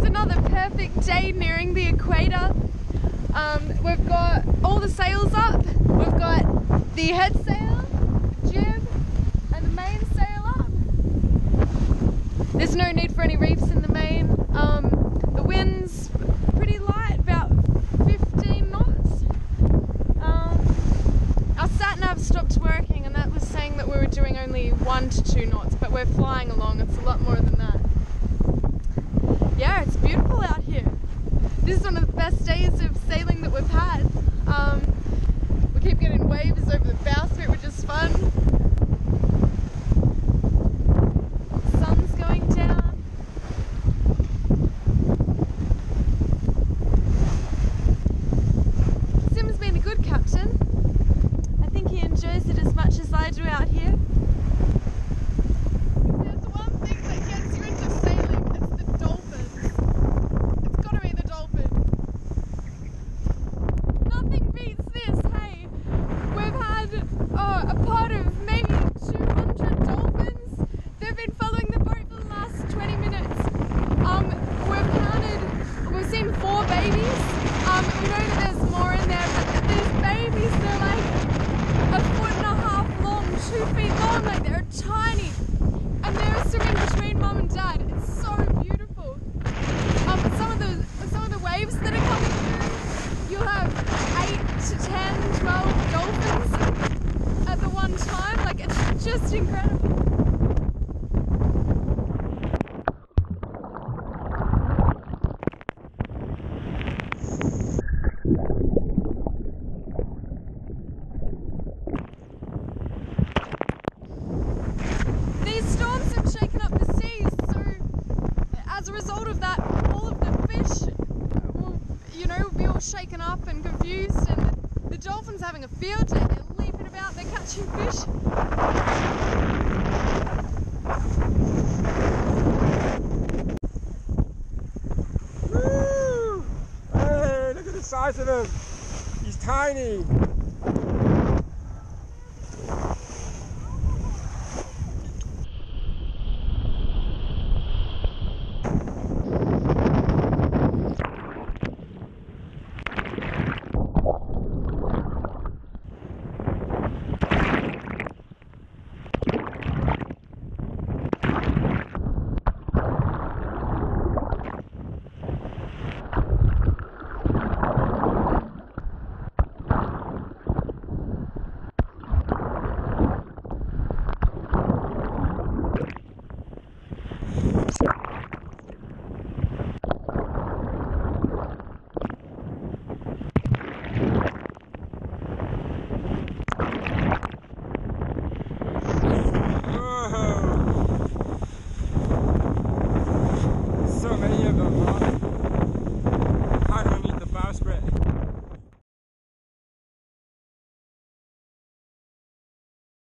another perfect day nearing the equator. We've got all the sails up. We've got the head sail, jib, and the main sail up. There's no need for any reefs in the main. The wind's pretty light, about 15 knots. Our sat-nav stopped working and that was saying that we were doing only 1 to 2 knots, but we're flying along. It's a lot more than that. Yeah, it's beautiful out here. This is one of the best days of sailing that we've had. We keep getting waves over the bowsprit, which is fun. The sun's going down. Sim's been a good captain. I think he enjoys it as much as I do out here. There's one thing that gets you into sailing, it's the dolphins. It's gotta be the dolphins. Nothing beats this, hey? We've had a pod of maybe 200 dolphins. They've been following the boat for the last 20 minutes. We've seen 4 babies. We know that there's more in there, but these babies, they're like 1.5 feet long, 2 feet long, like they're tiny. And they're swimming between mum and dad. It's so beautiful. Some of the waves that are coming through, you'll have 8 to 10, 12 dolphins at the one time. Like, it's just incredible. These storms have shaken up the seas, so as a result of that, all of the fish will be all shaken up and confused, and the dolphins are having a field day. They're leaping about, they're catching fish. Woo! Hey, look at the size of him. He's tiny.